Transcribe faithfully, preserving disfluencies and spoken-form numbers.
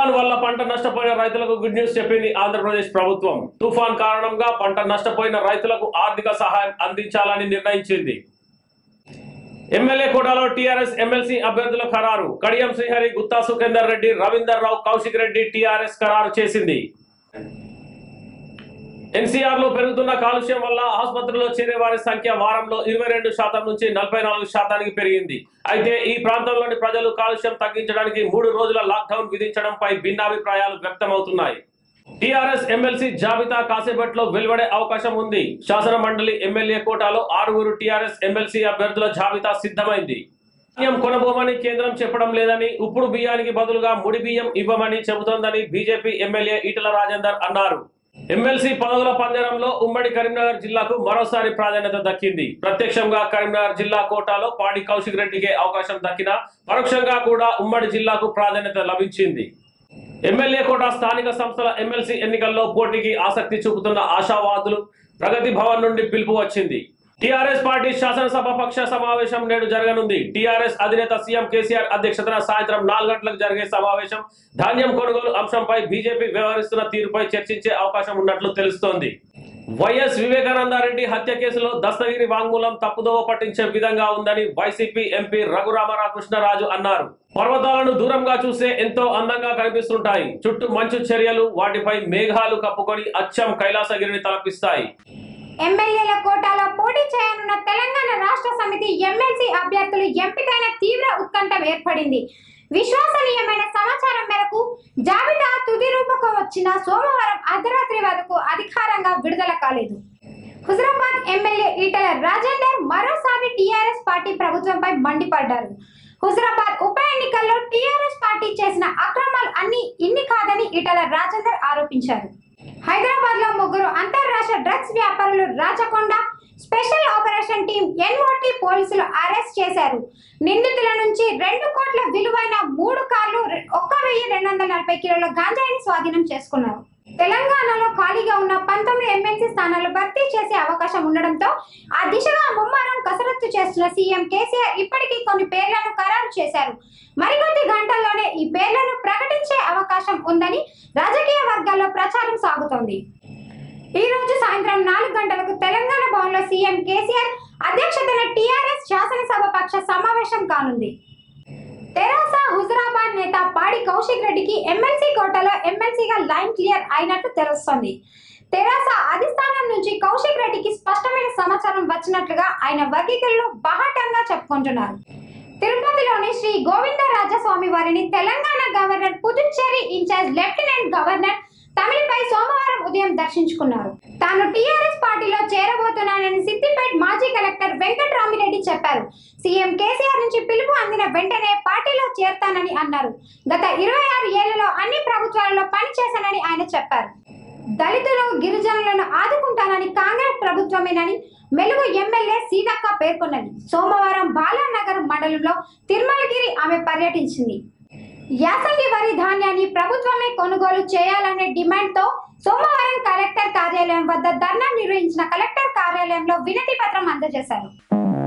తుఫాన్ వల్ల పంట నష్టపోయిన రైతులకు గుడ్ న్యూస్ చెప్పింది ఆంధ్రప్రదేశ్ ప్రభుత్వం. తుఫాన్ కారణంగా పంట నష్టపోయిన రైతులకు ఆర్థిక సహాయం అందించాలని నిర్ణయించింది. ఎమ్మెల్యే కోటాలో టీఆర్ఎస్ ఎమ్మెల్సీ అభ్యర్థుల ఖరారు. కడియం శ్రీహరి, గుత్తా సుఖేందర్ రెడ్డి, రవీందర్ రావు, కౌశిక్ రెడ్డి టీఆర్ఎస్ ఖరారు చేసింది. ఎన్సీఆర్ లో పెరుగుతున్న కాలుష్యం వల్ల ఆసుపత్రిలో చేరే వారి సంఖ్య వారంలో ఇరవై రెండు శాతం నుంచి నలభై నాలుగు శాతానికి పెరిగింది. అయితే ఈ ప్రాంతంలోని ప్రజలు కాలుష్యం తగ్గించడానికి మూడు రోజుల లాక్డౌన్ విధించడంపై భిన్నాభిప్రాయాలు వ్యక్తమవుతున్నాయి. టీఆర్ఎస్ ఎమ్మెల్సీ జాబితా కాసేపట్లో వెలువడే అవకాశం ఉంది. శాసన మండలి ఎమ్మెల్యే కోటాలో ఆరుగురు టీఆర్ఎస్ ఎమ్మెల్సీ అభ్యర్థుల జాబితా సిద్ధమైంది. బియ్యం కొనబోమని కేంద్రం చెప్పడం లేదని, ఉప్పుడు బియ్యానికి బదులుగా ముడి బియ్యం ఇవ్వమని చెబుతోందని బీజేపీ ఎమ్మెల్యే ఈటల రాజేందర్ అన్నారు. ఎమ్మెల్సీ పదవుల పంజరంలో ఉమ్మడి కరీంనగర్ జిల్లాకు మరోసారి ప్రాధాన్యత దక్కింది. ప్రత్యక్షంగా కరీంనగర్ జిల్లా కోటాలో పాడి కౌశిక్ రెడ్డికి అవకాశం దక్కినా పరోక్షంగా కూడా ఉమ్మడి జిల్లాకు ప్రాధాన్యత లభించింది. ఎమ్మెల్యే కోట స్థానిక సంస్థల ఎమ్మెల్సీ ఎన్నికల్లో పోటీకి ఆసక్తి చూపుతున్న ఆశావాదులు ప్రగతి భవన్ నుండి పిలుపు వచ్చింది. టీఆర్ఎస్ పార్టీ శాసనసభ పక్ష సమావేశం నేడు జరగనుంది. టీఆర్ఎస్ అధినేత సీఎం కేసీఆర్ అధ్యక్షతన సాయంత్రం నాలుగు గంటలకు జరిగే సమావేశం ధాన్యం కొనుగోలు అంశంపై బీజేపీ వ్యవహరిస్తున్న తీరుపై చర్చించే అవకాశం ఉన్నట్లు తెలుస్తోంది. వైఎస్ వివేకానందరెడ్డి హత్య కేసులో దస్తగిరి వాంగ్మూలం తప్పుదోవ పట్టించే విధంగా ఉందని వైసీపీ ఎంపీ రఘురామకృష్ణరాజు అన్నారు. పర్వతాలను దూరంగా చూస్తే ఎంతో అందంగా కనిపిస్తుంటాయి. చుట్టూ మంచు చర్యలు వాటిపై మేఘాలు కప్పుకొని అచ్చం కైలాసగిరిని తలపిస్తాయి. ఎమ్మెల్యేల కోటాలో పోటీ చేయనున్న తెలంగాణ రాష్ట్ర సమితి ఎమ్మెల్సీ అభ్యర్థులు ఎంపికైన తీవ్ర ఉత్కంఠ ఏర్పడింది. విశ్వసనీయమైన సమాచారం మేరకు జాబితా తుది రూపకం వచ్చిన సోమవారం అర్ధరాత్రి వరకు అధికారంగా విడుదల కాలేదు. హుజరాబాద్ ఎమ్మెల్యే ఈటల రాజేందర్ మరోసారి టీఆర్ఎస్ పార్టీ ప్రభుత్వంపై మండిపడ్డారు. హుజరాబాద్ ఉప ఎన్నికల్లో టీఆర్ఎస్ పార్టీ చేసిన అక్రమాలు అన్ని ఇన్ని కాదని ఈటల రాజేందర్ ఆరోపించారు. హైదరాబాద్ లో ముగ్గురు అంతర్రాష్ట్ర డ్రగ్స్ వ్యాపారులు Rachakonda special operation team NOT పోలీసులు అరెస్ట్ చేశారు. నిందితుల నుంచి రెండు కోట్ల విలువైన మూడు కార్లు, ఒక్క వెయ్యి రెండు వందల నలభై కిలోల గాంజాయిని స్వాధీనం చేసుకున్నారు. తెలంగాణలో ఖాళీగా ఉన్న పంతొమ్మిది ఎమ్మెల్సీ స్థానాలు భర్తీ చేసే అవకాశం ఉండడంతో ఆ దిశగా ముమ్మరం కసరత్తు చేస్తున్న సీఎం కేసీఆర్ ఇప్పటికీ కొన్ని పేర్లను ఖరారు చేశారు. మరికొద్ది గంటల్లోనే ఈ పేర్లను ప్రకటించే అవకాశం ఉందని రాజకీయ వర్గాల్లో ప్రచారం సాగుతోంది. ఈ రోజు సాయంత్రం నాలుగు గంటలకు తెలంగాణ భవన్లో సీఎం కేసీఆర్ అధ్యక్షతన టీఆర్ఎస్ శాసనసభ పక్ష సమావేశం కానుంది. తెరాస హుజరాబాద్ నేత పాడి కౌశిక్ రెడ్డికి ఎమ్మెల్సీ కోటాలో ఎమ్మెల్సీగా లైన్ క్లియర్ అయినట్టు తెలుస్తోంది. తెరాస అధిష్టానం నుంచి కౌశిక్ రెడ్డికి స్పష్టమైన సమాచారం వచ్చినట్లుగా ఆయన వర్గీకులు బాహాటంగా చెప్పుకుంటున్నారు. తిరుపతిలోని శ్రీ గోవిందరాజస్వామి వారిని Telangana governor, Puducherry incharge lieutenant governor తమిళపై సోమవారం ఉదయం దర్శించుకున్నారు. తాను టీఆర్ఎస్ పార్టీలో చేరబోతున్నానని సిద్దిపేట మాజీ కలెక్టర్ వెంకటరామిరెడ్డి చెప్పారు. సీఎం కేసీఆర్ నుంచి పిలుపు అందిన వెంటనే పార్టీలో చేరతానని అన్నారు. గత ఇరవై ఆరు ఏళ్లలో అన్ని ప్రభుత్వాలలో పనిచేశానని ఆయన చెప్పారు. దళితులు, గిరిజనులను ఆదుకుంటానని కాంగ్రెస్ ప్రభుత్వమేనని మెలుగు ఎమ్మెల్యే సీతక్క పేర్కొన్నది. సోమవారం బాలానగర్ మండలంలో తిరుమలగిరి ఆమె పర్యటించింది. యాసంగి వరి ధాన్యాన్ని ప్రభుత్వమే కొనుగోలు చేయాలనే డిమాండ్తో సోమవారం కలెక్టర్ కార్యాలయం వద్ద ధర్నా నిర్వహించిన కలెక్టర్ కార్యాలయంలో వినతి పత్రం అందజేశారు.